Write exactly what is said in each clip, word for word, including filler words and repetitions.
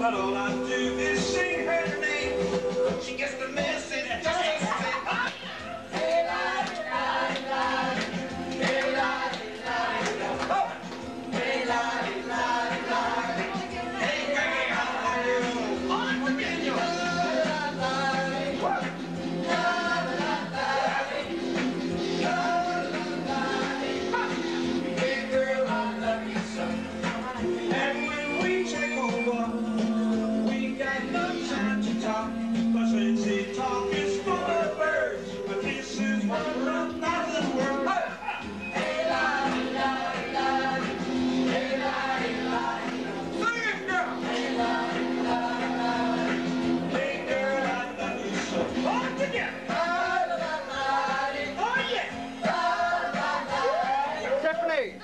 but all I do is sing her name. She gets the message and just has to say, ah! Hey, la, la, la, hey, la, la, la, hey, la, la, la, hey, Greggy, how are you? On Virginia. La, la, la, la, la, hey, girl, I love you so. And when we take over, we got no time to talk. But when she talk is full of birds, but this is one of thousand words. Hey, la, la, la, hey, la, la, sing it, girl. Hey, la, la, la, hey, girl, I love you so. All together. La, la, la, oh, yeah. La, la, la, Stephanie.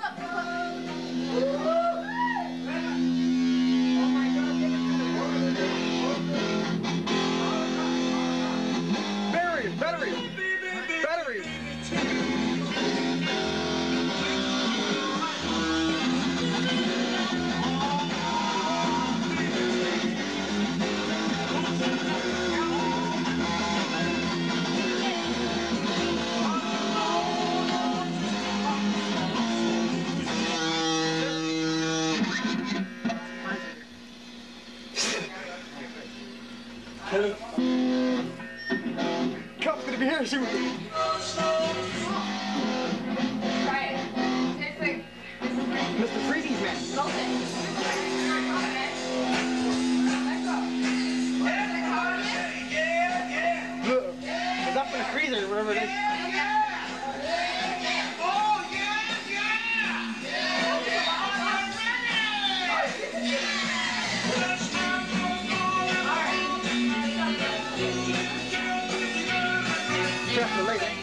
Batteries, batteries, batteries. Cup's gonna be here soon. Try it. Tastes like Mister Freezy's man. salted. Yeah, yeah. Look, it's up in the freezer, whatever it is. Oh, yeah, yeah. Chef the lady.